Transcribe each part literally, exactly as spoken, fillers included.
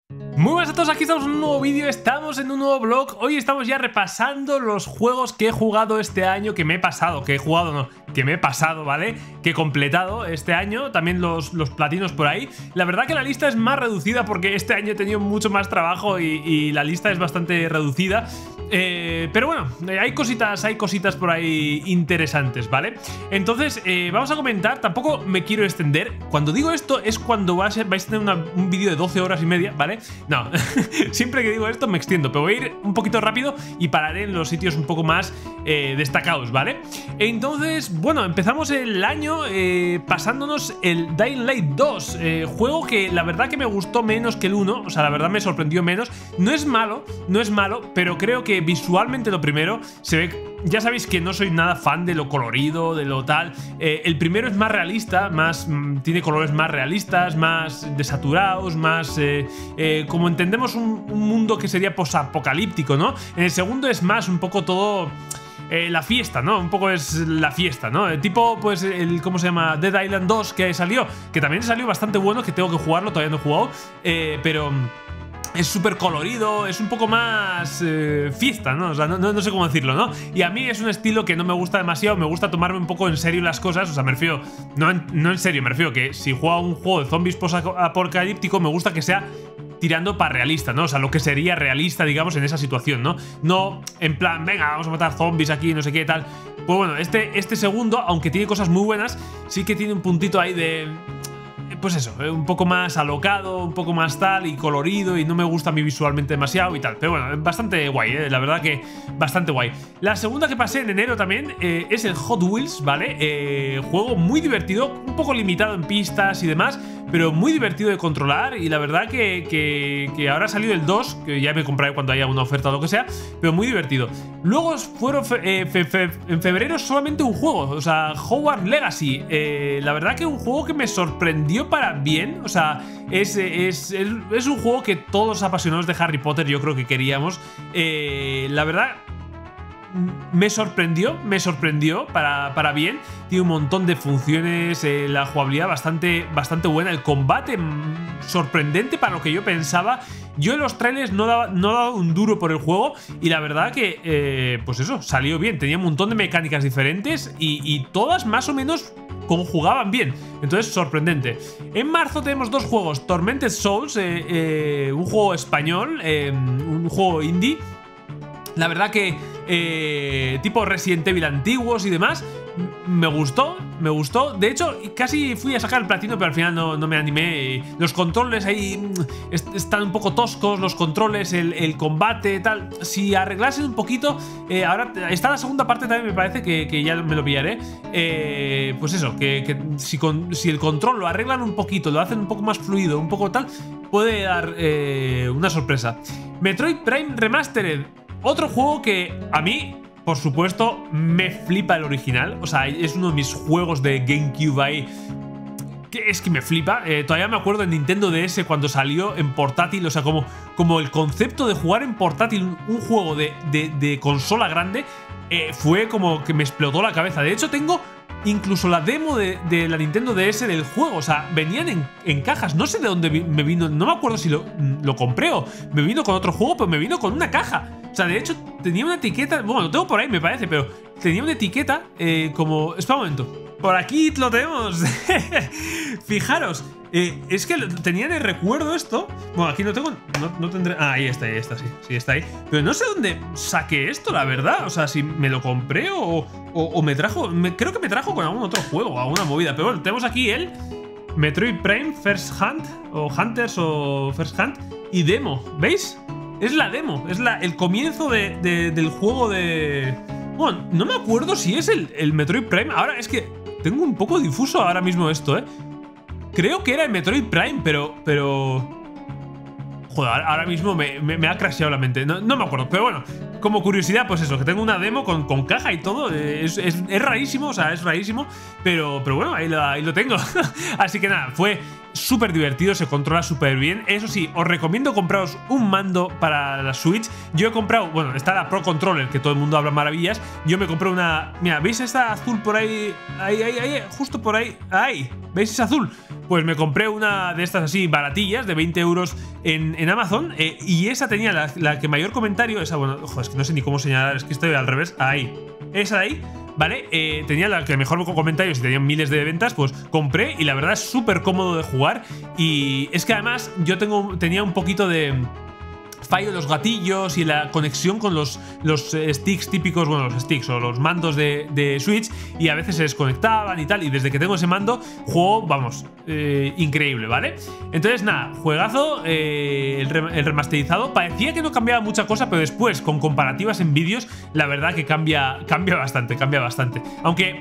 Muy buenas a todos, aquí estamos en un nuevo vídeo, estamos en un nuevo vlog. Hoy estamos ya repasando los juegos que he jugado este año, que me he pasado, que he jugado no, que me he pasado, ¿vale? Que he completado este año, también los, los platinos por ahí. La verdad que la lista es más reducida porque este año he tenido mucho más trabajo y, y la lista es bastante reducida. Eh, pero bueno, hay cositas, hay cositas por ahí interesantes, ¿vale? Entonces, eh, vamos a comentar, tampoco me quiero extender. Cuando digo esto es cuando vais a, vais a tener una, un vídeo de doce horas y media, ¿vale? No, siempre que digo esto me extiendo, pero voy a ir un poquito rápido y pararé en los sitios un poco más eh, destacados, ¿vale? Entonces, bueno, empezamos el año eh, pasándonos el Dying Light dos, eh, juego que la verdad que me gustó menos que el uno, o sea, la verdad me sorprendió menos. No es malo, no es malo, pero creo que visualmente lo primero se ve... Ya sabéis que no soy nada fan de lo colorido, de lo tal. Eh, el primero es más realista, más mmm, tiene colores más realistas, más desaturados, más... Eh, eh, como entendemos un, un mundo que sería posapocalíptico, ¿no? En el segundo es más un poco todo... Eh, la fiesta, ¿no? Un poco es la fiesta, ¿no? El tipo, pues, el, ¿cómo se llama? Dead Island dos que salió, que también salió bastante bueno, que tengo que jugarlo, todavía no he jugado, eh, pero... es súper colorido, es un poco más eh, fiesta, ¿no? O sea, no, no, no sé cómo decirlo, ¿no? Y a mí es un estilo que no me gusta demasiado, me gusta tomarme un poco en serio las cosas, o sea, me refiero, no en, no en serio, me refiero que si juego un juego de zombies post-apocalíptico me gusta que sea tirando para realista, ¿no? O sea, lo que sería realista, digamos, en esa situación, ¿no? No en plan, venga, vamos a matar zombies aquí, no sé qué tal. Pues bueno, este, este segundo, aunque tiene cosas muy buenas, sí que tiene un puntito ahí de... pues eso, un poco más alocado, un poco más tal y colorido, y no me gusta a mí visualmente demasiado y tal. Pero bueno, bastante guay, ¿eh? La verdad que bastante guay. La segunda que pasé en enero también eh, es el Hot Wheels, ¿vale? Eh, juego muy divertido, un poco limitado en pistas y demás, pero muy divertido de controlar. Y la verdad que, que, que ahora ha salido el dos, que ya me compraré cuando haya una oferta o lo que sea, pero muy divertido. Luego fueron fe, eh, fe, fe, en febrero solamente un juego, o sea, Hogwarts Legacy. Eh, la verdad que un juego que me sorprendió para bien, o sea, es, es, es, es un juego que todos los apasionados de Harry Potter yo creo que queríamos. Eh, la verdad, me sorprendió, me sorprendió para, para bien. Tiene un montón de funciones, eh, la jugabilidad bastante, bastante buena, el combate sorprendente para lo que yo pensaba. Yo en los trailers no daba, no daba un duro por el juego y la verdad que, eh, pues eso, salió bien. Tenía un montón de mecánicas diferentes y, y todas más o menos conjugaban bien, entonces sorprendente. En marzo tenemos dos juegos, Tormented Souls, eh, eh, un juego español, eh, un juego indie. La verdad que eh, tipo Resident Evil antiguos y demás. Me gustó, me gustó. De hecho, casi fui a sacar el platino, pero al final no, no me animé. Los controles ahí est están un poco toscos, los controles, el, el combate, tal. Si arreglasen un poquito, eh, ahora está la segunda parte también, me parece que, que ya me lo pillaré. Eh, pues eso, que, que si, con, si el control lo arreglan un poquito, lo hacen un poco más fluido, un poco tal, puede dar eh, una sorpresa. Metroid Prime Remastered, otro juego que a mí... por supuesto, me flipa el original. O sea, es uno de mis juegos de GameCube ahí. Que es que me flipa. Eh, todavía me acuerdo en Nintendo D S cuando salió en portátil. O sea, como, como el concepto de jugar en portátil un, un juego de, de, de consola grande eh, fue como que me explotó la cabeza. De hecho, tengo incluso la demo de, de la Nintendo D S del juego. O sea, venían en, en cajas. No sé de dónde me vino. No me acuerdo si lo, lo compré o me vino con otro juego, pero me vino con una caja. O sea, de hecho, tenía una etiqueta... Bueno, lo tengo por ahí, me parece, pero tenía una etiqueta eh, como... Espera un momento. Por aquí lo tenemos. Fijaros. Eh, es que tenía de recuerdo esto. Bueno, aquí no tengo... No, no tendré... Ah, ahí está, ahí está, sí. Sí, está ahí. Pero no sé dónde saqué esto, la verdad. O sea, si me lo compré o, o, o me trajo... Me, creo que me trajo con algún otro juego, alguna movida. Pero bueno, tenemos aquí el Metroid Prime First Hunt, o Hunters o First Hunt, y demo. ¿Veis? Es la demo, es la, el comienzo de, de, del juego de... Bueno, no me acuerdo si es el, el Metroid Prime. Ahora es que tengo un poco difuso ahora mismo esto, ¿eh? Creo que era el Metroid Prime, pero... pero... Joder, ahora mismo me, me, me ha crasheado la mente. No, no me acuerdo, pero bueno, como curiosidad, pues eso, que tengo una demo con, con caja y todo. Es, es, es rarísimo, o sea, es rarísimo. Pero, pero bueno, ahí lo, ahí lo tengo. Así que nada, fue súper divertido, se controla súper bien. Eso sí, os recomiendo compraros un mando para la Switch. Yo he comprado, bueno, está la Pro Controller, que todo el mundo habla maravillas. Yo me compré una... Mira, ¿veis esta azul por ahí? Ahí, ahí, ahí, justo por ahí. Ahí, ¿veis esa azul? Pues me compré una de estas así baratillas, de veinte euros en, en Amazon. Eh, y esa tenía la, la que mayor comentario. Esa, bueno, ojo, es que no sé ni cómo señalar, es que estoy al revés. Ahí, esa de ahí. ¿Vale? Eh, tenía la que mejor comentarios y tenían miles de ventas, pues compré y la verdad es súper cómodo de jugar. Y es que además yo tengo, tenía un poquito de fallo en los gatillos y la conexión con los, los sticks típicos, bueno, los sticks o los mandos de, de Switch, y a veces se desconectaban y tal, y desde que tengo ese mando, juego, vamos, eh, increíble, ¿vale? Entonces, nada, juegazo, eh, el, re el remasterizado, parecía que no cambiaba mucha cosa, pero después, con comparativas en vídeos, la verdad que cambia, cambia bastante, cambia bastante. Aunque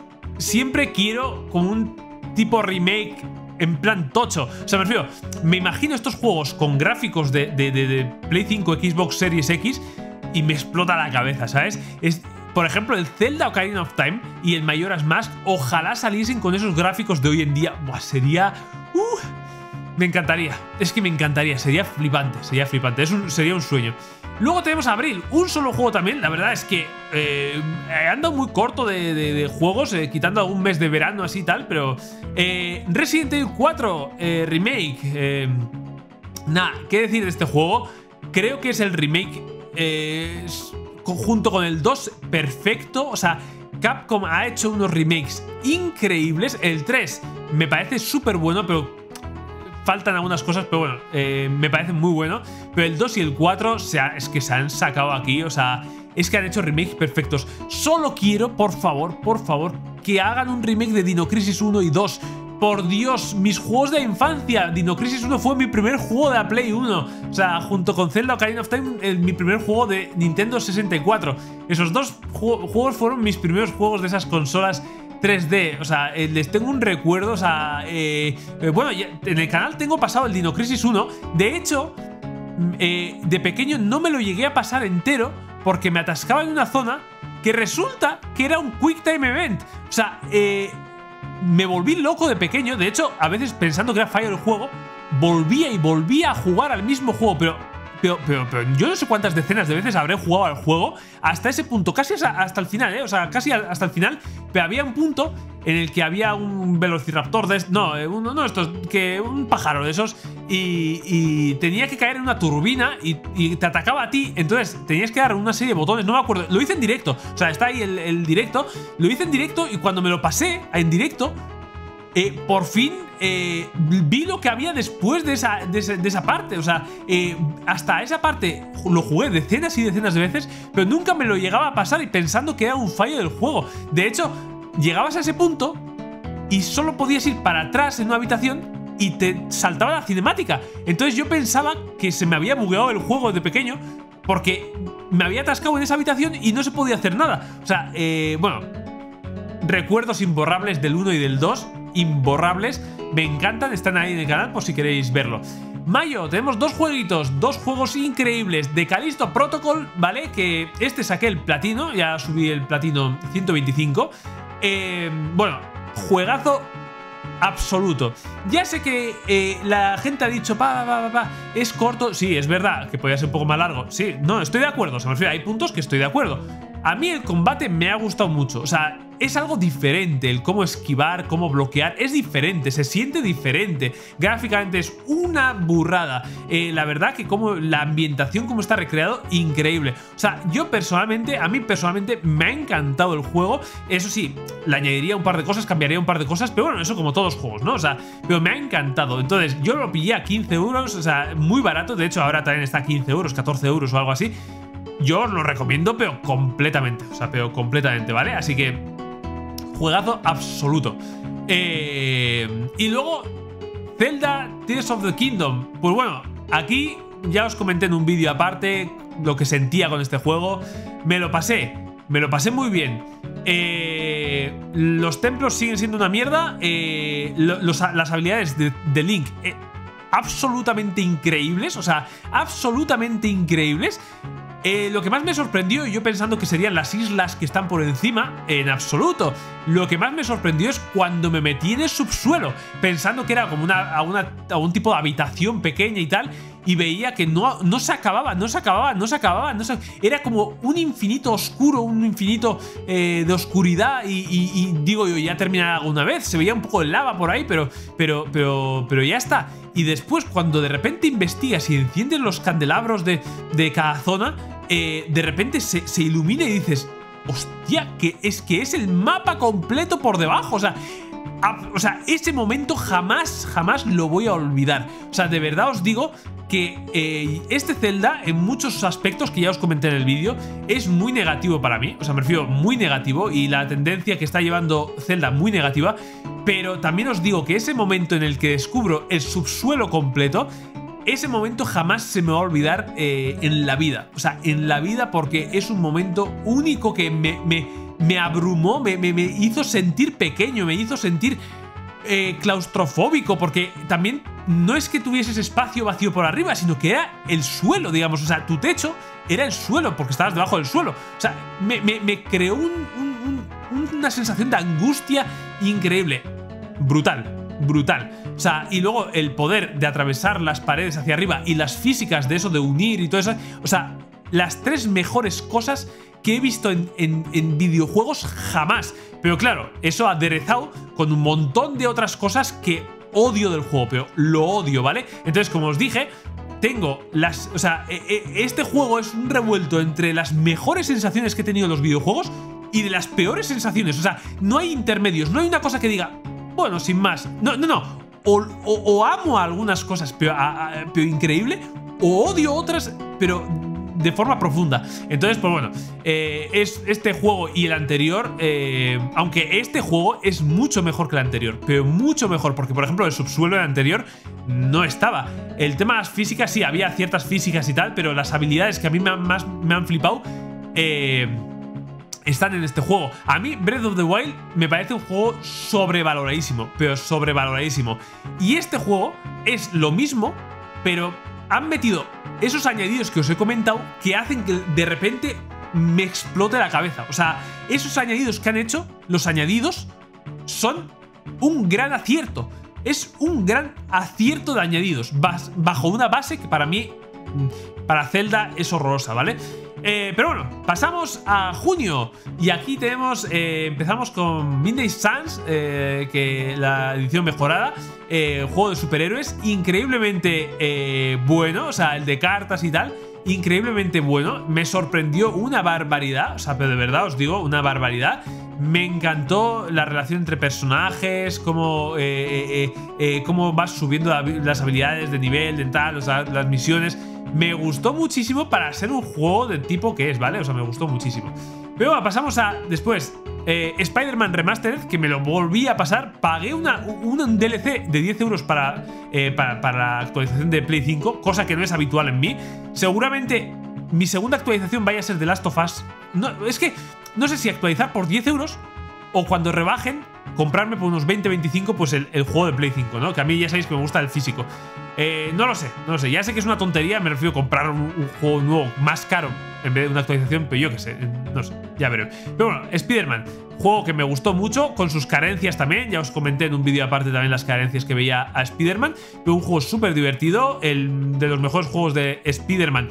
siempre quiero como un tipo remake en plan tocho. O sea, me refiero, me imagino estos juegos con gráficos de, de, de, de Play cinco, Xbox Series X y me explota la cabeza, ¿sabes? Es, por ejemplo, el Zelda Ocarina of Time y el Majora's Mask, ojalá saliesen con esos gráficos de hoy en día. Buah, sería... Uh, me encantaría. Es que me encantaría. Sería flipante, sería flipante. Es un, sería un sueño. Luego tenemos Abril, un solo juego también. La verdad es que eh, ando muy corto de, de, de juegos, eh, quitando algún mes de verano así y tal, pero eh, Resident Evil cuatro eh, Remake. Eh, nada, ¿qué decir de este juego? Creo que es el remake eh, junto con el dos perfecto. O sea, Capcom ha hecho unos remakes increíbles. El tres me parece súper bueno, pero faltan algunas cosas, pero bueno, eh, me parece muy bueno. Pero el dos y el cuatro, o sea, es que se han sacado aquí, o sea, es que han hecho remakes perfectos. Solo quiero, por favor, por favor, que hagan un remake de Dino Crisis uno y dos. Por Dios, mis juegos de infancia. Dino Crisis uno fue mi primer juego de la Play uno. O sea, junto con Zelda Ocarina of Time, el, mi primer juego de Nintendo sesenta y cuatro. Esos dos ju juegos fueron mis primeros juegos de esas consolas tres D, o sea, eh, les tengo un recuerdo, o sea, eh, eh, bueno, ya, en el canal tengo pasado el Dino Crisis uno, de hecho, eh, de pequeño no me lo llegué a pasar entero porque me atascaba en una zona que resulta que era un Quick Time Event, o sea, eh, me volví loco de pequeño, de hecho, a veces pensando que era fallo del juego, volvía y volvía a jugar al mismo juego, pero... Pero, pero, pero yo no sé cuántas decenas de veces habré jugado al juego hasta ese punto, casi hasta el final, ¿eh? O sea, casi hasta el final, pero había un punto en el que había un velociraptor de estos, no, uno no estos, que un pájaro de esos, y, y tenía que caer en una turbina y, y te atacaba a ti, entonces tenías que dar una serie de botones, no me acuerdo, lo hice en directo, o sea, está ahí el, el directo, lo hice en directo y cuando me lo pasé en directo, Eh, por fin eh, vi lo que había después de esa, de esa, de esa parte. O sea, eh, hasta esa parte lo jugué decenas y decenas de veces, pero nunca me lo llegaba a pasar y pensando que era un fallo del juego. De hecho, llegabas a ese punto y solo podías ir para atrás en una habitación y te saltaba la cinemática. Entonces yo pensaba que se me había bugueado el juego de pequeño porque me había atascado en esa habitación y no se podía hacer nada. O sea, eh, bueno, recuerdos imborrables del uno y del dos. Imborrables, me encantan, están ahí en el canal por si queréis verlo. Mayo, tenemos dos jueguitos, dos juegos increíbles de Callisto Protocol, ¿vale? Que este saqué el platino, ya subí el platino ciento veinticinco. Eh, bueno, juegazo absoluto. Ya sé que eh, la gente ha dicho, pa, pa, pa, pa, es corto. Sí, es verdad que podría ser un poco más largo. Sí, no, estoy de acuerdo, se me refiere, hay puntos que estoy de acuerdo. A mí el combate me ha gustado mucho, o sea, es algo diferente, el cómo esquivar, cómo bloquear, es diferente, se siente diferente. Gráficamente es una burrada. Eh, la verdad que como la ambientación, como está recreado, increíble. O sea, yo personalmente, a mí personalmente me ha encantado el juego. Eso sí, le añadiría un par de cosas, cambiaría un par de cosas, pero bueno, eso como todos los juegos, ¿no? O sea, pero me ha encantado. Entonces, yo lo pillé a quince euros, o sea, muy barato. De hecho, ahora también está a quince euros, catorce euros o algo así. Yo os lo recomiendo, pero completamente. O sea, pero completamente, ¿vale? Así que juegazo absoluto. Eh, y luego Zelda Tears of the Kingdom. Pues bueno, aquí ya os comenté en un vídeo aparte lo que sentía con este juego. Me lo pasé, me lo pasé muy bien. Eh, los templos siguen siendo una mierda. eh, los, las habilidades de, de Link eh, absolutamente increíbles, o sea, absolutamente increíbles. Eh, lo que más me sorprendió, yo pensando que serían las islas que están por encima, en absoluto. Lo que más me sorprendió es cuando me metí en el subsuelo, pensando que era como una, una, algún tipo de habitación pequeña y tal, y veía que no, no se acababa, no se acababa, no se acababa, no se... Era como un infinito oscuro, un infinito eh, de oscuridad, y, y, y digo yo, ya terminará alguna vez. Se veía un poco de lava por ahí, pero, pero, pero, pero ya está. Y después, cuando de repente investigas y enciendes los candelabros de, de cada zona, eh, de repente se, se ilumina y dices, hostia, que es que es el mapa completo por debajo. O sea, a, o sea, ese momento jamás, jamás lo voy a olvidar. O sea, de verdad os digo que eh, este Zelda, en muchos aspectos que ya os comenté en el vídeo, es muy negativo para mí. O sea, me refiero muy negativo, y la tendencia que está llevando Zelda muy negativa. Pero también os digo que ese momento en el que descubro el subsuelo completo, ese momento jamás se me va a olvidar eh, en la vida. O sea, en la vida, porque es un momento único que me, me, me abrumó, me, me, me hizo sentir pequeño, me hizo sentir eh, claustrofóbico, porque también no es que tuvieses espacio vacío por arriba, sino que era el suelo, digamos. O sea, tu techo era el suelo, porque estabas debajo del suelo. O sea, me, me, me creó un, un, un, una sensación de angustia increíble. Brutal, brutal. O sea, y luego el poder de atravesar las paredes hacia arriba y las físicas de eso, de unir y todo eso. O sea, las tres mejores cosas que he visto en, en, en videojuegos jamás. Pero claro, eso aderezado con un montón de otras cosas que odio del juego, pero lo odio, ¿vale? Entonces, como os dije, tengo las... O sea, este juego es un revuelto entre las mejores sensaciones que he tenido en los videojuegos y de las peores sensaciones. O sea, no hay intermedios, no hay una cosa que diga, bueno, sin más. No, no, no. O, o, o amo algunas cosas, pero, a, a, pero increíble, o odio otras, pero de forma profunda. Entonces, pues bueno, eh, es este juego y el anterior, eh, aunque este juego es mucho mejor que el anterior, pero mucho mejor, porque por ejemplo el subsuelo del anterior no estaba. El tema de las físicas, sí, había ciertas físicas y tal, pero las habilidades que a mí me han, más me han flipado eh, están en este juego. A mí Breath of the Wild me parece un juego sobrevaloradísimo, pero sobrevaloradísimo. Y este juego es lo mismo, pero han metido esos añadidos que os he comentado que hacen que de repente me explote la cabeza. O sea, esos añadidos que han hecho, los añadidos, son un gran acierto. Es un gran acierto de añadidos bajo una base que para mí, para Zelda, es horrorosa, ¿vale? Eh, pero bueno, pasamos a junio. Y aquí tenemos, eh, empezamos con Midnight Suns, eh, que la edición mejorada, eh, juego de superhéroes, increíblemente eh, bueno. O sea, el de cartas y tal, increíblemente bueno. Me sorprendió una barbaridad. O sea, pero de verdad os digo, una barbaridad. Me encantó la relación entre personajes, cómo, eh, eh, eh, cómo vas subiendo las habilidades de nivel, de tal, o sea, las misiones. Me gustó muchísimo para ser un juego del tipo que es, ¿vale? O sea, me gustó muchísimo. Pero bueno, pasamos a, después, eh, Spider-Man Remastered, que me lo volví a pasar. Pagué una, un D L C de diez euros para, eh, para, para la actualización de Play cinco, cosa que no es habitual en mí. Seguramente mi segunda actualización vaya a ser The Last of Us. No, es que no sé si actualizar por diez euros o cuando rebajen, comprarme por unos veinte veinticinco pues el, el juego de Play cinco, ¿no? Que a mí ya sabéis que me gusta el físico. Eh, no lo sé, no lo sé. Ya sé que es una tontería, me refiero a comprar un, un juego nuevo más caro en vez de una actualización, pero yo qué sé, no sé, ya veré. Pero bueno, Spider-Man, juego que me gustó mucho, con sus carencias también. Ya os comenté en un vídeo aparte también las carencias que veía a Spider-Man. Pero un juego súper divertido, el de los mejores juegos de Spider-Man.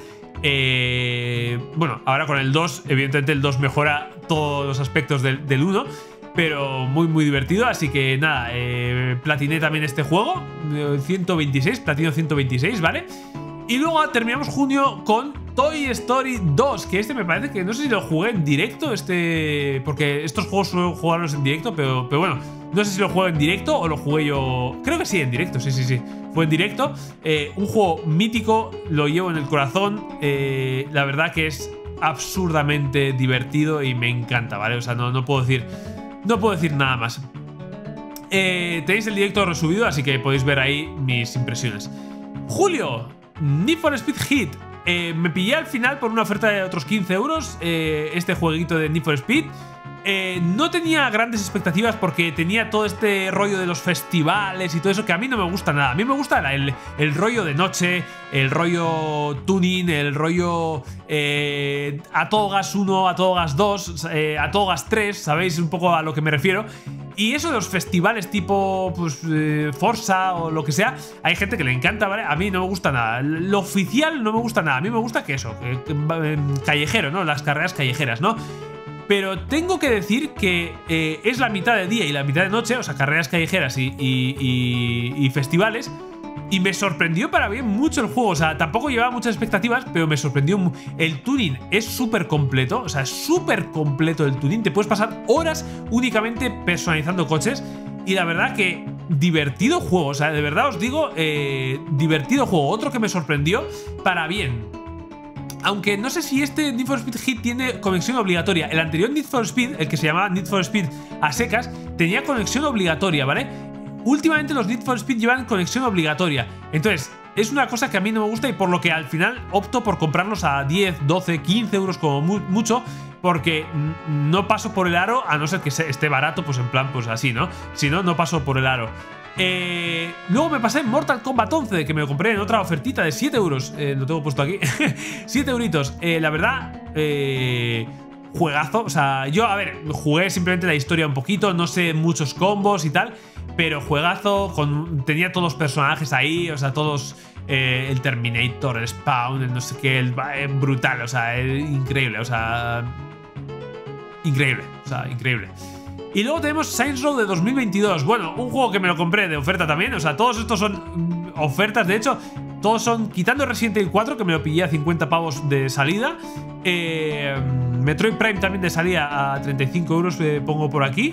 Eh, bueno, ahora con el dos, evidentemente el dos mejora todos los aspectos del, del uno. Pero muy muy divertido, así que nada, eh, platiné también este juego, ciento veintiséis, platino ciento veintiséis, ¿vale? Y luego terminamos junio con Toy Story dos, que este me parece que no sé si lo jugué en directo, este porque estos juegos suelo jugarlos en directo, pero, pero bueno, no sé si lo jugué en directo o lo jugué yo, creo que sí, en directo, sí, sí, sí, fue en directo. Eh, un juego mítico, lo llevo en el corazón, eh, la verdad que es absurdamente divertido y me encanta, ¿vale? O sea, no, no puedo decir... No puedo decir nada más. Eh, tenéis el directo resubido, así que podéis ver ahí mis impresiones. Julio, Need for Speed Heat. Eh, me pillé al final por una oferta de otros quince euros. Eh, este jueguito de Need for Speed. Eh, no tenía grandes expectativas porque tenía todo este rollo de los festivales y todo eso que a mí no me gusta nada. A mí me gusta el, el rollo de noche, el rollo tuning, el rollo eh, a todo gas uno, a todo gas dos, eh, a todo gas tres, ¿sabéis un poco a lo que me refiero? Y eso de los festivales tipo pues, eh, Forza o lo que sea, hay gente que le encanta, ¿vale? A mí no me gusta nada. Lo oficial no me gusta nada. A mí me gusta que eso, que, que, callejero, ¿no? Las carreras callejeras, ¿no? Pero tengo que decir que eh, es la mitad de día y la mitad de noche, o sea, carreras callejeras y, y, y, y festivales. Y me sorprendió para bien mucho el juego. O sea, tampoco llevaba muchas expectativas, pero me sorprendió. El tuning es súper completo. O sea, es súper completo el tuning. Te puedes pasar horas únicamente personalizando coches. Y la verdad que divertido juego. O sea, de verdad os digo, eh, divertido juego. Otro que me sorprendió para bien. Aunque no sé si este Need for Speed Heat tiene conexión obligatoria. El anterior Need for Speed, el que se llamaba Need for Speed a secas, tenía conexión obligatoria, ¿vale? Últimamente los Need for Speed llevan conexión obligatoria. Entonces, es una cosa que a mí no me gusta y por lo que al final opto por comprarlos a diez, doce, quince euros como mu mucho. Porque no paso por el aro, a no ser que esté barato, pues en plan, pues así, ¿no? Si no, no paso por el aro. Eh, luego me pasé en Mortal Kombat once, que me lo compré en otra ofertita de siete euros. Eh, lo tengo puesto aquí. siete euritos. Eh, la verdad, eh, juegazo. O sea, yo, a ver, jugué simplemente la historia un poquito, no sé muchos combos y tal, pero juegazo. Con, tenía todos los personajes ahí, o sea, todos. Eh, el Terminator, el Spawn, el no sé qué, el, eh, brutal, o sea, eh, increíble, o sea. Increíble, o sea, increíble. Y luego tenemos Saints Row de dos mil veintidós. Bueno, un juego que me lo compré de oferta también. O sea, todos estos son mm, ofertas. De hecho, todos son, quitando Resident Evil cuatro, que me lo pillé a cincuenta pavos de salida. eh, Metroid Prime también de salida a treinta y cinco euros, eh, pongo por aquí.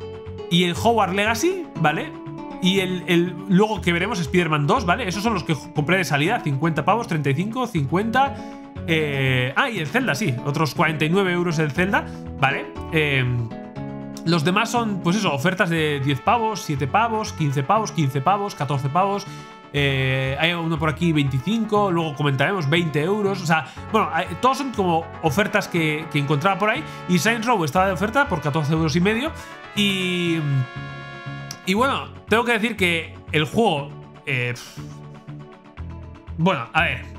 Y el Hogwarts Legacy, ¿vale? Y el, el luego que veremos Spider-Man dos, ¿vale? Esos son los que compré de salida, cincuenta pavos, treinta y cinco, cincuenta. eh, Ah, y el Zelda, sí, otros cuarenta y nueve euros el Zelda, ¿vale? Eh... Los demás son, pues eso, ofertas de diez pavos, siete pavos, quince pavos, quince pavos, catorce pavos. Eh, hay uno por aquí veinticinco, luego comentaremos veinte euros. O sea, bueno, hay, todos son como ofertas que, que encontraba por ahí. Y Saints Row estaba de oferta por catorce euros y medio. Y, y bueno, tengo que decir que el juego... Eh, bueno, a ver.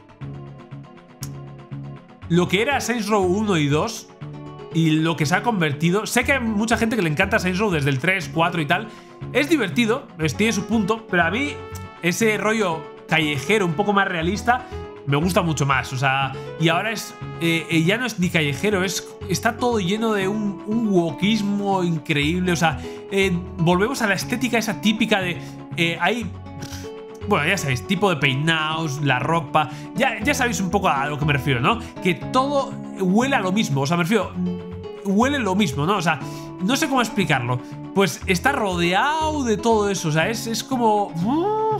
Lo que era Saints Row uno y dos... Y lo que se ha convertido... Sé que hay mucha gente que le encanta Saints Row desde el tres, cuatro y tal. Es divertido, es, tiene su punto. Pero a mí ese rollo callejero un poco más realista me gusta mucho más. O sea, y ahora es... Eh, ya no es ni callejero, es está todo lleno de un, un wokismo increíble. O sea, eh, volvemos a la estética esa típica de... Eh, hay... Bueno, ya sabéis, tipo de peinados, la ropa. Ya, ya sabéis un poco a lo que me refiero, ¿no? Que todo huele a lo mismo. O sea, me refiero... Huele lo mismo, ¿no? O sea, no sé cómo explicarlo. Pues está rodeado de todo eso. O sea, es, es como... Uh,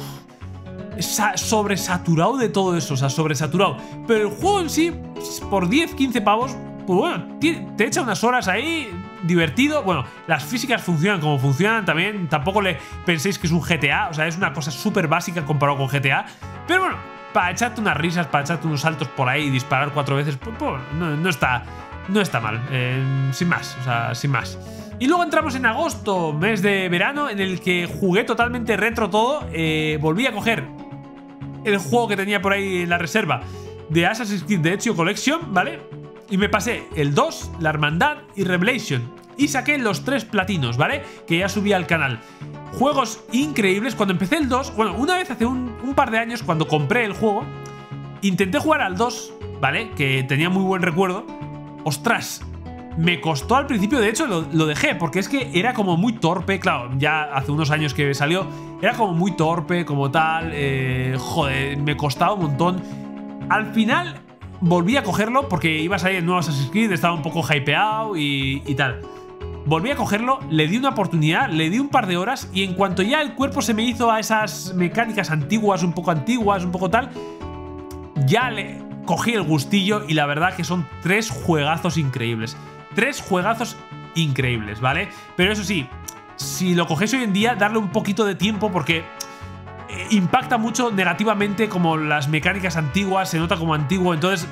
sobresaturado de todo eso. O sea, sobresaturado. Pero el juego en sí, por diez, quince pavos... Pues bueno, te echa unas horas ahí, divertido. Bueno, las físicas funcionan como funcionan también. Tampoco le penséis que es un G T A. O sea, es una cosa súper básica comparado con G T A. Pero bueno, para echarte unas risas, para echarte unos saltos por ahí y disparar cuatro veces, pues, pues no, no está... No está mal, eh, sin más, o sea, sin más. Y luego entramos en agosto, mes de verano, en el que jugué totalmente retro todo. eh, Volví a coger el juego que tenía por ahí en la reserva de Assassin's Creed de Ezio Collection, ¿vale? Y me pasé el dos, la Hermandad y Revelation. Y saqué los tres platinos, ¿vale? Que ya subí al canal. Juegos increíbles. Cuando empecé el dos, bueno, una vez hace un, un par de años, cuando compré el juego, intenté jugar al dos, ¿vale? Que tenía muy buen recuerdo. Ostras, me costó al principio, de hecho lo, lo dejé, porque es que era como muy torpe. Claro, ya hace unos años que salió, era como muy torpe, como tal. eh, Joder, me costaba un montón. Al final volví a cogerlo porque iba a salir el nuevo Assassin's Creed, estaba un poco hypeado y, y tal. Volví a cogerlo, le di una oportunidad, le di un par de horas y en cuanto ya el cuerpo se me hizo a esas mecánicas antiguas, un poco antiguas, un poco tal, ya le... cogí el gustillo y la verdad que son tres juegazos increíbles. Tres juegazos increíbles, ¿vale? Pero eso sí, si lo cogéis hoy en día, darle un poquito de tiempo porque eh, impacta mucho negativamente como las mecánicas antiguas, se nota como antiguo. Entonces,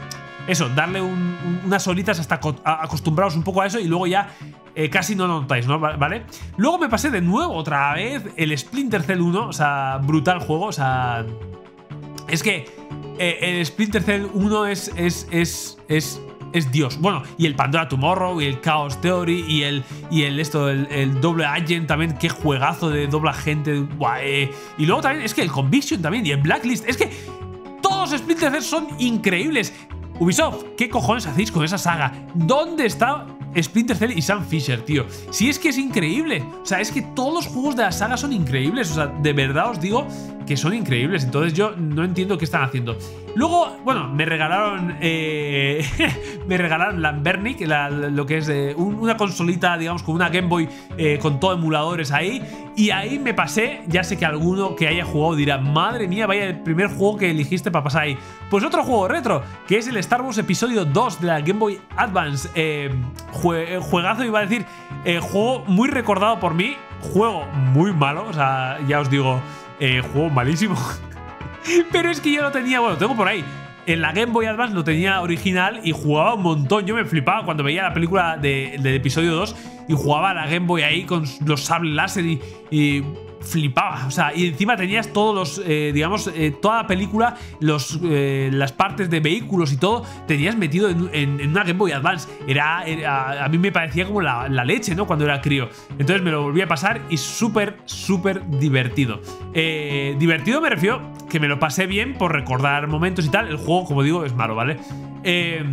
eso, darle un, un, unas horitas hasta acostumbraros un poco a eso y luego ya eh, casi no lo notáis, ¿no? ¿Vale? Luego me pasé de nuevo otra vez el Splinter Cell uno, o sea, brutal juego, o sea... Es que eh, el Splinter Cell uno es... es, es, es Es Dios. Bueno, y el Pandora Tomorrow, y el Chaos Theory, y el, y el esto, el, el Double Agent también, qué juegazo de doble agente. Buah, eh. Y luego también, es que el Conviction también, y el Blacklist, es que todos los Splinter Cell son increíbles. Ubisoft, ¿qué cojones hacéis con esa saga? ¿Dónde está Splinter Cell y Sam Fisher, tío? Si es que es increíble. O sea, es que todos los juegos de la saga son increíbles. O sea, de verdad os digo que son increíbles. Entonces yo no entiendo qué están haciendo. Luego, bueno, me regalaron eh, me regalaron Lambernic, la, lo que es eh, un, una consolita, digamos, con una Game Boy eh, con todo emuladores ahí. Y ahí me pasé, ya sé que alguno que haya jugado dirá, madre mía, vaya el primer juego que elegiste para pasar ahí. Pues otro juego retro, que es el Star Wars Episodio dos de la Game Boy Advance. eh, jue, Juegazo, iba a decir, eh, juego muy recordado por mí. Juego muy malo, o sea, ya os digo, eh, juego malísimo. Pero es que yo lo tenía, bueno, tengo por ahí. En la Game Boy Advance lo tenía original y jugaba un montón. Yo me flipaba cuando veía la película de, de episodio dos y jugaba a la Game Boy ahí con los sables láser y, y flipaba. O sea, y encima tenías todos los, eh, digamos, eh, toda la película, los, eh, las partes de vehículos y todo, tenías metido en, en, en una Game Boy Advance. Era, era, a mí me parecía como la, la leche, ¿no? Cuando era crío. Entonces me lo volví a pasar y súper, súper divertido. Eh, divertido me refiero que me lo pasé bien por recordar momentos y tal. El juego, como digo, es malo, ¿vale? Eh...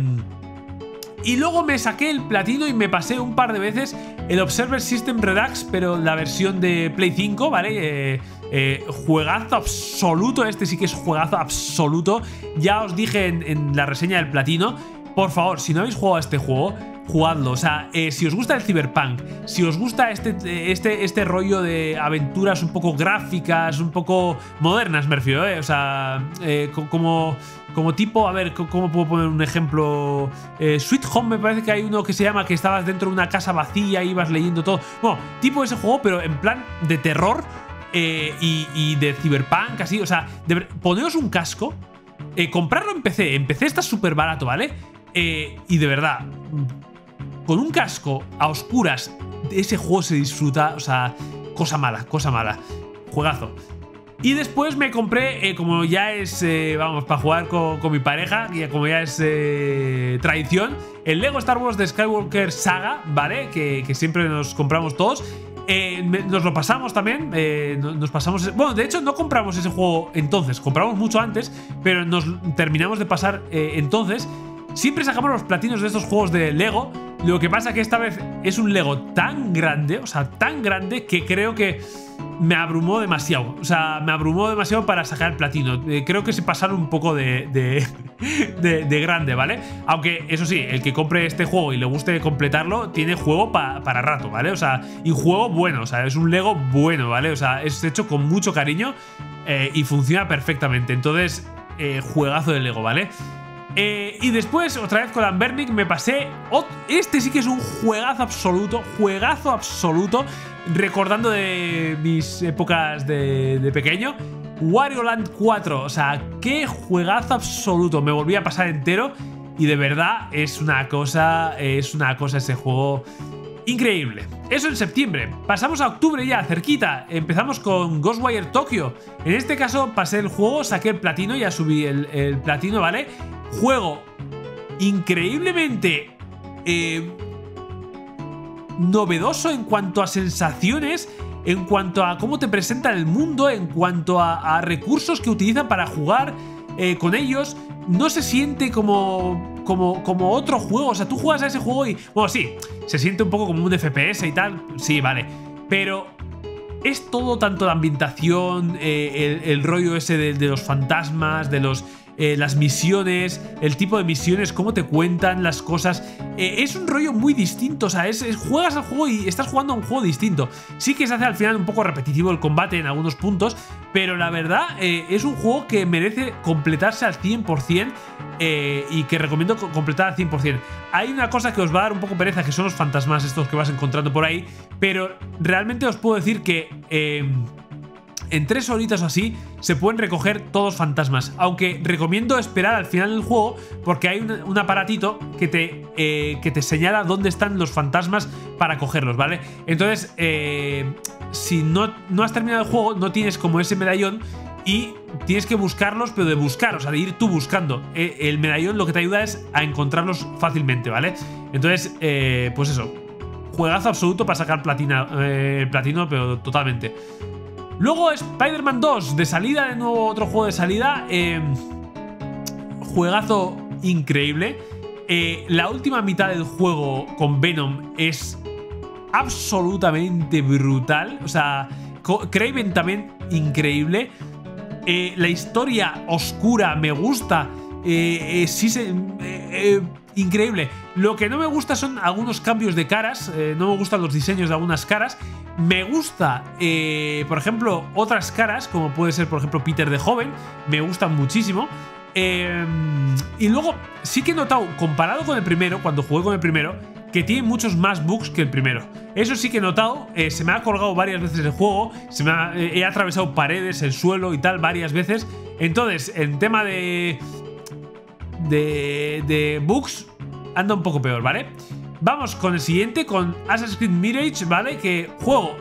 Y luego me saqué el platino y me pasé un par de veces el Observer System Redux, pero la versión de Play cinco, ¿vale? Eh, eh, juegazo absoluto, este sí que es juegazo absoluto. Ya os dije en, en la reseña del platino, por favor, si no habéis jugado a este juego, jugadlo. O sea, eh, si os gusta el Cyberpunk, si os gusta este, este, este rollo de aventuras un poco gráficas, un poco modernas, me refiero, ¿eh? O sea, eh, como... Como tipo, a ver, ¿cómo puedo poner un ejemplo? Eh, Sweet Home, me parece que hay uno que se llama que estabas dentro de una casa vacía y ibas leyendo todo. Bueno, tipo ese juego, pero en plan de terror eh, y, y de Cyberpunk, así. O sea, de, poneos un casco, eh, comprarlo en P C. En P C está súper barato, ¿vale? Eh, y de verdad, con un casco a oscuras, ese juego se disfruta. O sea, cosa mala, cosa mala. Juegazo. Y después me compré, eh, como ya es, eh, vamos, para jugar con, con mi pareja, y como ya es eh, tradición, el Lego Star Wars de Skywalker Saga, ¿vale? Que, que siempre nos compramos todos. Eh, me, nos lo pasamos también, eh, nos pasamos... Bueno, de hecho no compramos ese juego entonces, compramos mucho antes, pero nos terminamos de pasar eh, entonces. Siempre sacamos los platinos de estos juegos de Lego. Lo que pasa que esta vez es un Lego tan grande, o sea, tan grande, que creo que me abrumó demasiado. O sea, me abrumó demasiado para sacar el platino. Eh, creo que se pasaron un poco de, de, de, de grande, ¿vale? Aunque, eso sí, el que compre este juego y le guste completarlo, tiene juego pa, para rato, ¿vale? O sea, y juego bueno, o sea, es un Lego bueno, ¿vale? O sea, es hecho con mucho cariño eh, y funciona perfectamente. Entonces, eh, juegazo de Lego, ¿vale? Eh, y después, otra vez con Lambernic, me pasé... Este sí que es un juegazo absoluto, juegazo absoluto, recordando de mis épocas de, de pequeño. Wario Land cuatro, o sea, qué juegazo absoluto. Me volví a pasar entero y de verdad es una cosa, es una cosa ese juego increíble. Eso en septiembre. Pasamos a octubre ya, cerquita. Empezamos con Ghostwire Tokyo. En este caso pasé el juego, saqué el platino, ya subí el, el platino, ¿vale? Juego increíblemente eh, novedoso en cuanto a sensaciones, en cuanto a cómo te presentan el mundo, en cuanto a, a recursos que utilizan para jugar eh, con ellos. No se siente como, como, como otro juego. O sea, tú juegas a ese juego y... Bueno, sí, se siente un poco como un F P S y tal. Sí, vale. Pero es todo, tanto la ambientación, eh, el, el rollo ese de, de los fantasmas, de los... Eh, las misiones, el tipo de misiones, cómo te cuentan las cosas. Eh, es un rollo muy distinto, o sea, es, es, juegas al juego y estás jugando a un juego distinto. Sí que se hace al final un poco repetitivo el combate en algunos puntos, pero la verdad eh, es un juego que merece completarse al cien por cien eh, y que recomiendo completar al cien por cien. Hay una cosa que os va a dar un poco pereza, que son los fantasmas estos que vas encontrando por ahí, pero realmente os puedo decir que... Eh, en tres horitas o así se pueden recoger todos fantasmas. Aunque recomiendo esperar al final del juego porque hay un, un aparatito que te, eh, que te señala dónde están los fantasmas para cogerlos, ¿vale? Entonces, eh, si no, no has terminado el juego, no tienes como ese medallón y tienes que buscarlos, pero de buscar, o sea, de ir tú buscando. El medallón lo que te ayuda es a encontrarlos fácilmente, ¿vale? Entonces, eh, pues eso. Juegazo absoluto para sacar platina, eh, platino, pero totalmente. Luego Spider-Man dos, de salida, de nuevo otro juego de salida. Eh, juegazo increíble. Eh, la última mitad del juego con Venom es absolutamente brutal. O sea, Kraven también increíble. Eh, la historia oscura me gusta. Eh, eh, sí se... Eh, eh, increíble. Lo que no me gusta son algunos cambios de caras. Eh, no me gustan los diseños de algunas caras. Me gusta, eh, por ejemplo, otras caras, como puede ser, por ejemplo, Peter de joven. Me gustan muchísimo. Eh, y luego sí que he notado, comparado con el primero, cuando jugué con el primero, que tiene muchos más bugs que el primero. Eso sí que he notado. Eh, se me ha colgado varias veces el juego. Se me ha, eh, he atravesado paredes, el suelo y tal varias veces. Entonces, en tema de... De, de bugs anda un poco peor, ¿vale? Vamos con el siguiente, con Assassin's Creed Mirage, ¿vale? Que juego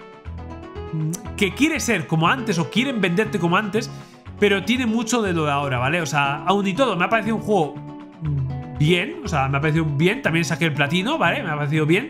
que quiere ser como antes o quieren venderte como antes, pero tiene mucho de lo de ahora, ¿vale? O sea, aún y todo me ha parecido un juego bien, o sea, me ha parecido bien. También saqué el platino, ¿vale? Me ha parecido bien.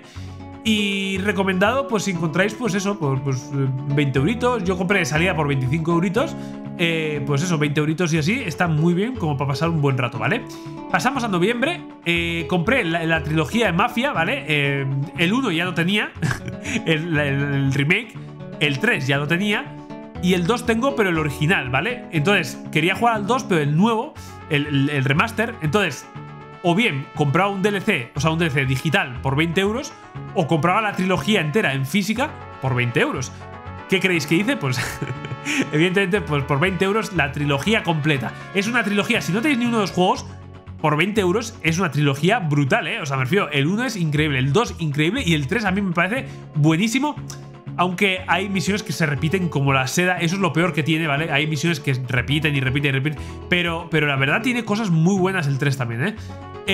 Y recomendado, pues si encontráis, pues eso, por pues, veinte euritos. Yo compré de salida por veinticinco euritos. Eh, pues eso, veinte euritos y así. Está muy bien como para pasar un buen rato, ¿vale? Pasamos a noviembre. Eh, compré la, la trilogía de Mafia, ¿vale? Eh, el uno ya lo tenía. el, el, el remake. El tres ya lo tenía. Y el dos tengo, pero el original, ¿vale? Entonces, quería jugar al dos, pero el nuevo, el, el, el remaster. Entonces, o bien compraba un D L C, o sea, un D L C digital por veinte euros, o compraba la trilogía entera en física por veinte euros. ¿Qué creéis que hice? Pues evidentemente, pues por veinte euros la trilogía completa. Es una trilogía, si no tenéis ni uno de los juegos, por veinte euros es una trilogía brutal, ¿eh? O sea, me refiero, el uno es increíble, el dos increíble y el tres a mí me parece buenísimo. Aunque hay misiones que se repiten como la seda. Eso es lo peor que tiene, ¿vale? Hay misiones que repiten y repiten y repiten. Pero, pero la verdad tiene cosas muy buenas el tres también, ¿eh?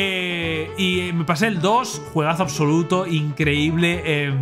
eh y me pasé el dos, juegazo absoluto, increíble. Eh,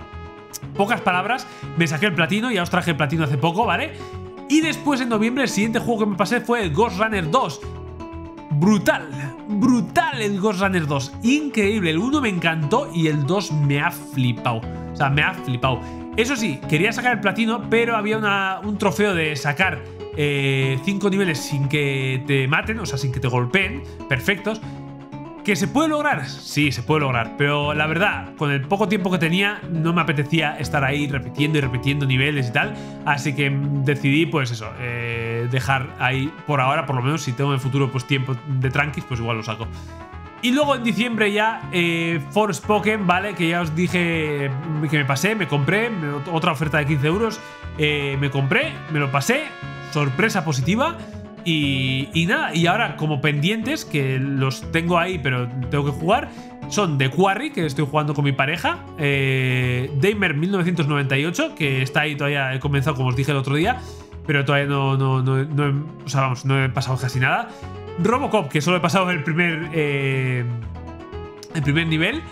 pocas palabras, me saqué el platino. Ya os traje el platino hace poco, ¿vale? Y después en noviembre el siguiente juego que me pasé fue el Ghost Runner dos. Brutal, brutal el Ghost Runner dos. Increíble, el uno me encantó y el dos me ha flipado. O sea, me ha flipado. Eso sí, quería sacar el platino, pero había una, un trofeo de sacar cinco eh, niveles sin que te maten, o sea, sin que te golpeen, perfectos. ¿Que se puede lograr? Sí, se puede lograr, pero la verdad, con el poco tiempo que tenía, no me apetecía estar ahí repitiendo y repitiendo niveles y tal. Así que decidí, pues eso, eh, dejar ahí por ahora, por lo menos, si tengo en el futuro pues tiempo de tranquis, pues igual lo saco. Y luego en diciembre ya, eh, Forspoken, ¿vale? Que ya os dije que me pasé, me compré, me, otra oferta de quince euros. Eh, me compré, me lo pasé, sorpresa positiva. Y, y nada, y ahora como pendientes, que los tengo ahí pero tengo que jugar, son The Quarry, que estoy jugando con mi pareja, eh, Damer mil novecientos noventa y ocho, que está ahí todavía, he comenzado como os dije el otro día, pero todavía no, no, no, no he, o sea, vamos, no he pasado casi nada. Robocop, que solo he pasado el primer eh, el primer nivel.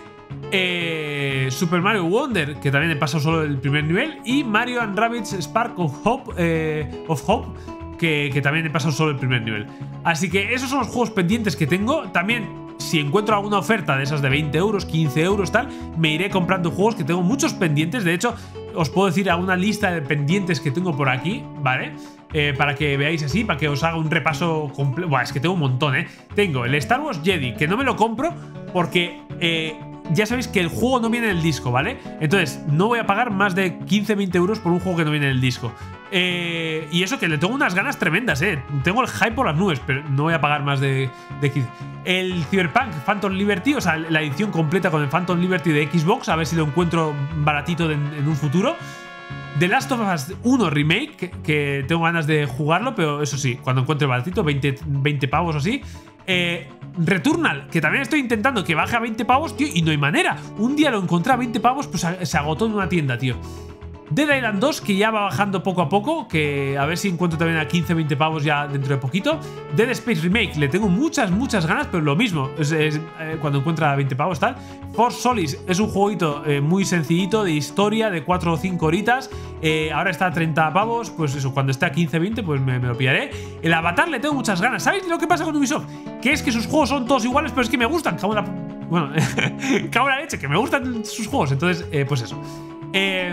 eh, Super Mario Wonder, que también he pasado solo el primer nivel. Y Mario and Rabbids Spark of Hope, eh, of Hope que, que también he pasado solo el primer nivel. Así que esos son los juegos pendientes que tengo. También, si encuentro alguna oferta de esas de veinte euros, quince euros, tal, me iré comprando juegos, que tengo muchos pendientes. De hecho, os puedo decir alguna lista de pendientes que tengo por aquí, ¿vale? Eh, para que veáis así, para que os haga un repaso completo. Buah, es que tengo un montón, ¿eh? Tengo el Star Wars Jedi, que no me lo compro porque eh, ya sabéis que el juego no viene en el disco, ¿vale? Entonces, no voy a pagar más de quince veinte euros por un juego que no viene en el disco. Eh, y eso que le tengo unas ganas tremendas, ¿eh? Tengo el hype por las nubes, pero no voy a pagar más de, de quince. El Cyberpunk Phantom Liberty, o sea, la edición completa con el Phantom Liberty de Xbox, a ver si lo encuentro baratito en, en un futuro. The Last of Us uno Remake, que, que tengo ganas de jugarlo, pero eso sí, cuando encuentre baratito, veinte, veinte pavos o así. Eh, Returnal, que también estoy intentando que baje a veinte pavos, tío, y no hay manera. Un día lo encontré a veinte pavos, pues se agotó en una tienda, tío. Dead Island dos, que ya va bajando poco a poco, que a ver si encuentro también a quince veinte pavos ya dentro de poquito. Dead Space Remake, le tengo muchas, muchas ganas, pero lo mismo, es, es, eh, cuando encuentra veinte pavos tal. Force Solis es un jueguito eh, muy sencillito, de historia, de cuatro o cinco horitas. Eh, ahora está a treinta pavos, pues eso, cuando esté a quince veinte, pues me, me lo pillaré. El Avatar le tengo muchas ganas. ¿Sabéis lo que pasa con Ubisoft? Que es que sus juegos son todos iguales, pero es que me gustan. Cago en la... Bueno, cago en la leche, que me gustan sus juegos. Entonces, eh, pues eso. Eh...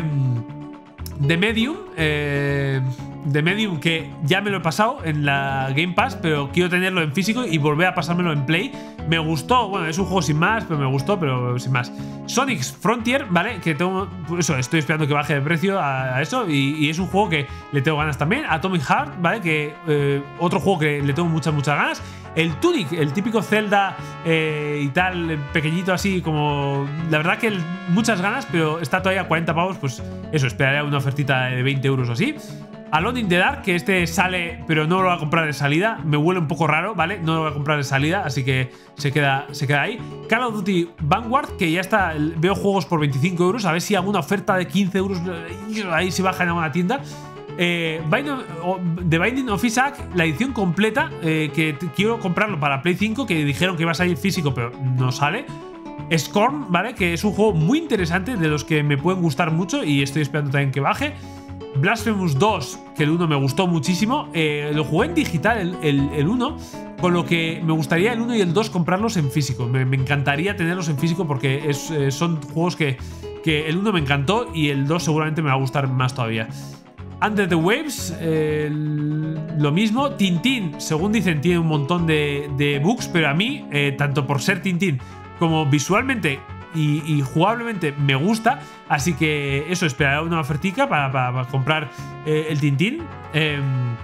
The Medium, eh, The Medium, que ya me lo he pasado en la Game Pass, pero quiero tenerlo en físico y volver a pasármelo en Play. Me gustó, bueno, es un juego sin más, pero me gustó, pero sin más. Sonic's Frontier, ¿vale? Que tengo, eso, estoy esperando que baje de precio a, a eso y, y es un juego que le tengo ganas también. Atomic Heart, ¿vale? Que eh, otro juego que le tengo muchas, muchas ganas. El Tunic, el típico Zelda eh, y tal, pequeñito así, como... La verdad que el, muchas ganas, pero está todavía a cuarenta pavos, pues eso, esperaré una ofertita de veinte euros o así. Alone in the Dark, que este sale, pero no lo voy a comprar de salida. Me huele un poco raro, ¿vale? No lo voy a comprar de salida, así que se queda, se queda ahí. Call of Duty Vanguard, que ya está, veo juegos por veinticinco euros. A ver si alguna oferta de quince euros ahí se baja en alguna tienda. Eh, The Binding of Isaac, la edición completa, eh, que quiero comprarlo para Play cinco, que dijeron que iba a salir físico, pero no sale. Scorn, ¿vale? Que es un juego muy interesante, de los que me pueden gustar mucho y estoy esperando también que baje. Blasphemous dos, que el uno me gustó muchísimo. Eh, lo jugué en digital el, el, el uno, con lo que me gustaría el uno y el dos comprarlos en físico. Me, me encantaría tenerlos en físico porque es, eh, son juegos que, que el uno me encantó y el dos seguramente me va a gustar más todavía. Under the Waves, eh, lo mismo. Tintín, según dicen, tiene un montón de, de bugs, pero a mí, eh, tanto por ser Tintín como visualmente y, y jugablemente me gusta, así que eso, esperaré una ofertica para, para, para comprar eh, el Tintín. Eh,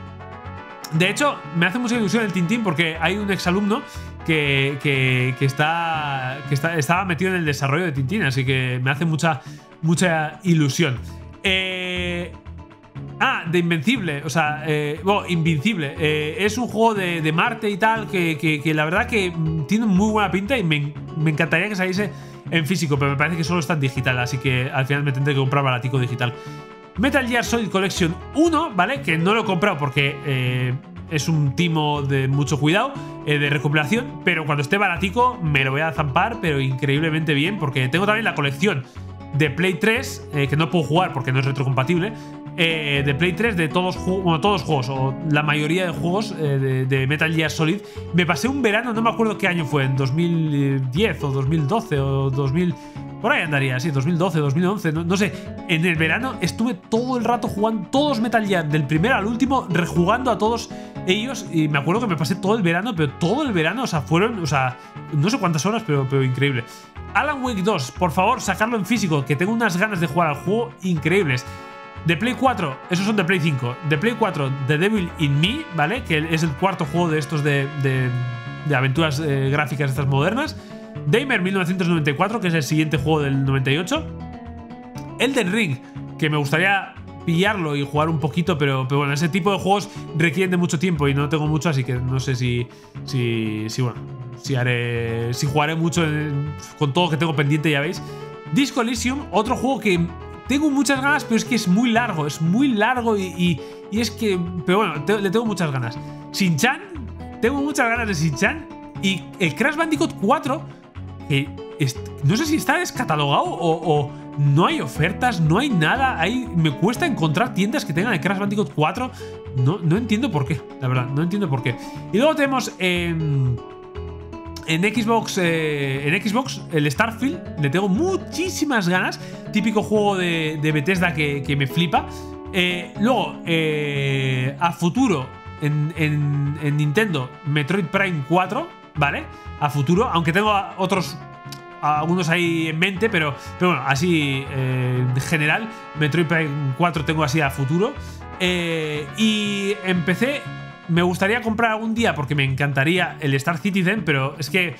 de hecho, me hace mucha ilusión el Tintín porque hay un exalumno que, que, que, está, que está, estaba metido en el desarrollo de Tintín, así que me hace mucha, mucha ilusión. Eh... Ah, de Invencible, o sea, eh, bueno, Invincible. Eh, es un juego de, de Marte y tal que, que, que la verdad que tiene muy buena pinta y me, me encantaría que saliese en físico, pero me parece que solo está en digital, así que al final me tendré que comprar baratico digital. Metal Gear Solid Collection uno, ¿vale? Que no lo he comprado porque eh, es un timo de mucho cuidado, eh, de recopilación, pero cuando esté baratico me lo voy a zampar, pero increíblemente bien, porque tengo también la colección de Play tres, eh, que no puedo jugar porque no es retrocompatible. Eh, de Play tres de todos, bueno, todos los juegos, o la mayoría de juegos eh, de, de Metal Gear Solid. Me pasé un verano, no me acuerdo qué año fue, en dos mil diez o dos mil doce o dos mil... Por ahí andaría, sí, dos mil doce, dos mil once, no, no sé. En el verano estuve todo el rato jugando todos Metal Gear, del primero al último, rejugando a todos ellos. Y me acuerdo que me pasé todo el verano, pero todo el verano, o sea, fueron, o sea, no sé cuántas horas, pero, pero increíble. Alan Wake dos, por favor, sacarlo en físico, que tengo unas ganas de jugar al juego increíbles. De Play cuatro, esos son de Play cinco. De Play cuatro, The Devil in Me, ¿vale? Que es el cuarto juego de estos de, de, de aventuras eh, gráficas estas modernas. Damer mil novecientos noventa y cuatro, que es el siguiente juego del noventa y ocho. Elden Ring, que me gustaría pillarlo y jugar un poquito, pero, pero bueno, ese tipo de juegos requieren de mucho tiempo y no tengo mucho, así que no sé si, si, si bueno, si haré, si jugaré mucho en, con todo lo que tengo pendiente, ya veis. Disco Elysium, otro juego que tengo muchas ganas, pero es que es muy largo, es muy largo y, y, y es que, pero bueno, te, le tengo muchas ganas. Shin-Chan, tengo muchas ganas de Shin-Chan. Y el Crash Bandicoot cuatro, que es, no sé si está descatalogado o, o no hay ofertas, no hay nada. Hay, me cuesta encontrar tiendas que tengan el Crash Bandicoot cuatro. No, no entiendo por qué, la verdad, no entiendo por qué. Y luego tenemos en, en Xbox, eh, en Xbox el Starfield, le tengo muchísimas ganas. Típico juego de, de Bethesda que, que me flipa. Eh, luego, eh, a futuro, en, en, en Nintendo, Metroid Prime cuatro, ¿vale? A futuro, aunque tengo a otros, a algunos ahí en mente, pero, pero bueno, así eh, en general, Metroid Prime cuatro tengo así a futuro. Eh, y empecé, me gustaría comprar algún día porque me encantaría el Star Citizen, pero es que,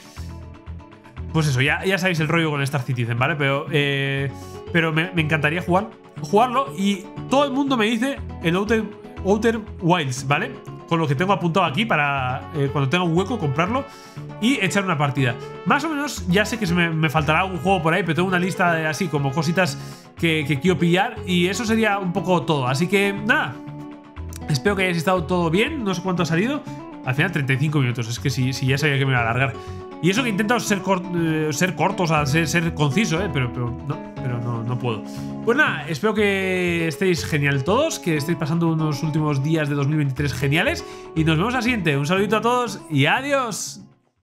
pues eso, ya, ya sabéis el rollo con el Star Citizen, ¿vale? Pero, eh, pero me, me encantaría jugar, jugarlo y todo el mundo me dice el Outer, Outer Wilds, ¿vale? con lo que tengo apuntado aquí para eh, cuando tenga un hueco comprarlo y echar una partida. Más o menos ya sé que se me, me faltará algún juego por ahí, pero tengo una lista de así como cositas que, que quiero pillar y eso sería un poco todo. Así que nada, espero que hayáis estado todo bien. No sé cuánto ha salido. Al final treinta y cinco minutos, es que si, si ya sabía que me iba a alargar. Y eso que intento ser, cor eh, ser corto, o sea, ser, ser conciso, ¿eh? Pero, pero no, pero no, no puedo. Pues nada, espero que estéis genial todos, que estéis pasando unos últimos días de dos mil veintitrés geniales. Y nos vemos al siguiente. Un saludito a todos y adiós.